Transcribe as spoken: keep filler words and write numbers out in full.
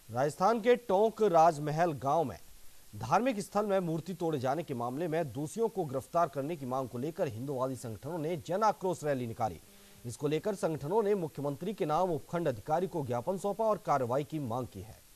राजस्थान के टोंक राजमहल गांव में धार्मिक स्थल में मूर्ति तोड़े जाने के मामले में दोषियों को गिरफ्तार करने की मांग को लेकर हिंदुवादी संगठनों ने जन आक्रोश रैली निकाली। इसको लेकर संगठनों ने मुख्यमंत्री के नाम उपखंड अधिकारी को ज्ञापन सौंपा और कार्रवाई की मांग की है।